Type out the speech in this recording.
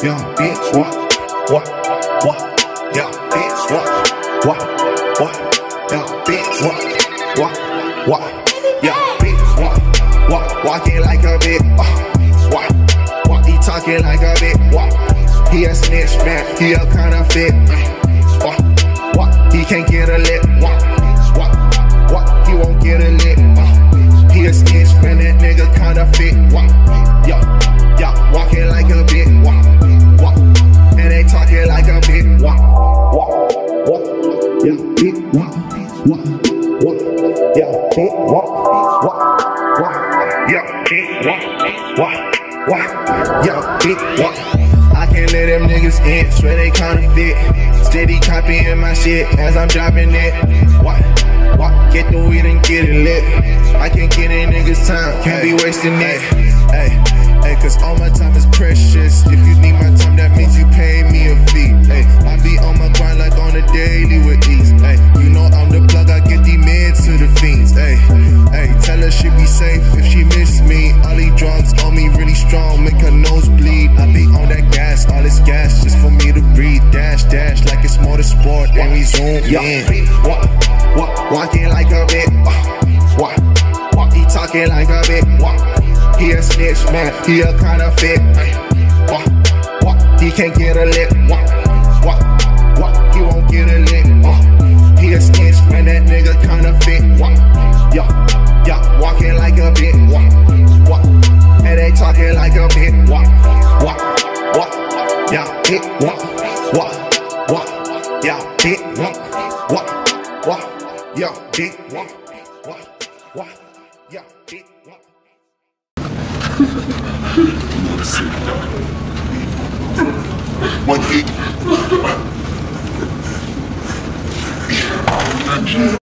Young bitch, what, young bitch, what, young bitch, what, young bitch, what, walking like a bitch, what, he talking like a bitch, what, he a snitch, man, he a counterfeit, what, he can't get a lip, what, he won't get a lip, he a snitch, man, that nigga counterfeit, walking like a bitch, and they talking like a bitch, yeah, bitch, yeah, I can't let them niggas in, swear they counterfeit. Steady copying my shit as I'm dropping it. Get the weed and get it lit. I can't get in niggas' time, can't be wasting it. Hey, cause all my time is precious. If you need my time, that means you pay me a fee. Hey, I be on my grind like on a daily with ease. Hey, you know I'm the plug, I get these meds to the fiends. Hey, tell her she be safe if she miss me. All these drugs on me really strong, make her nose bleed. I be on that gas, all this gas just for me to breathe. Dash, like it's motorsport, and we zoom in. Walking like a bitch, he talking like a bitch, he a snitch, man, he a counterfeit, he can't get a lip, he won't get a lip, he a snitch, man, that nigga counterfeit, walking like a bitch, and they talking like a bitch, yeah, bitch, yeah, bitch, yo, bitch, yo, bitch, One hit.